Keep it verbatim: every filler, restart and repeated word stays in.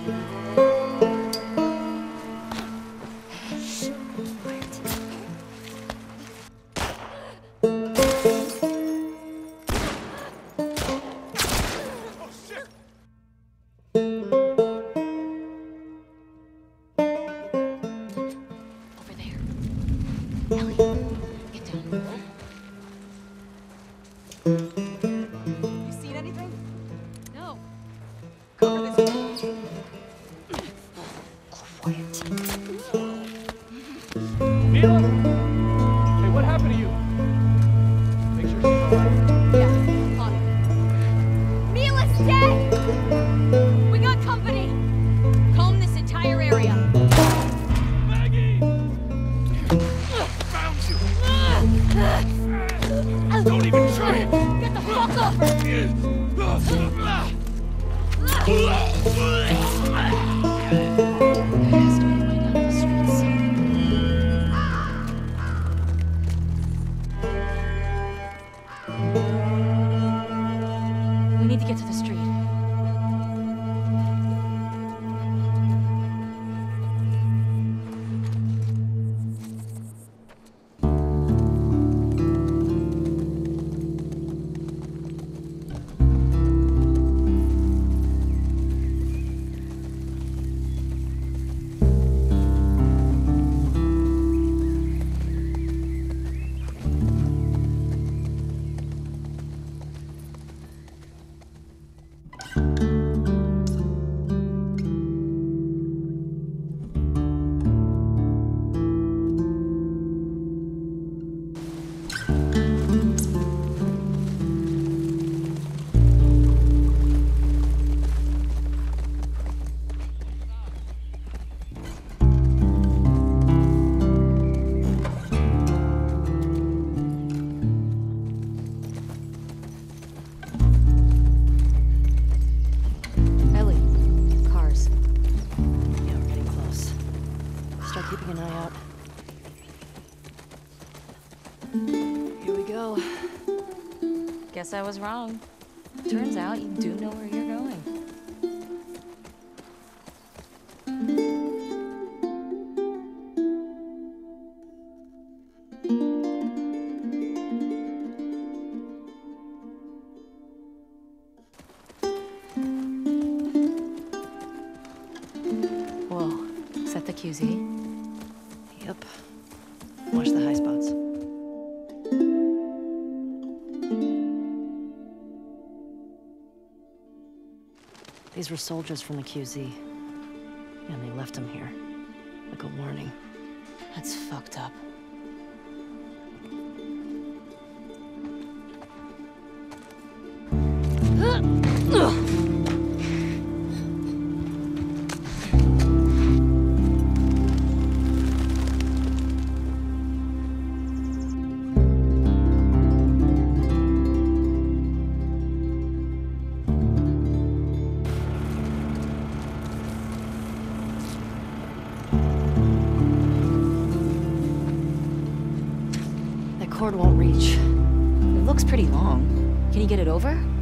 Ellie, get down. You seen anything? No. Cover this. Quiet. Mila? Hey, what happened to you? Make sure she's alright. Yeah, on it. Mila's dead! We got company! Comb this entire area. Maggie! Found you! Don't even try it! Get the fuck off her! Has to be a way down the streets. We need to get to the street. Keeping an eye out. Here we go. Guess I was wrong. Turns out you do know where you're going. Whoa, is that the Q Z? Yep. Watch the high spots. These were soldiers from the Q Z. And they left them here. Like a warning. That's fucked up. That cord won't reach. It looks pretty long. Can you get it over?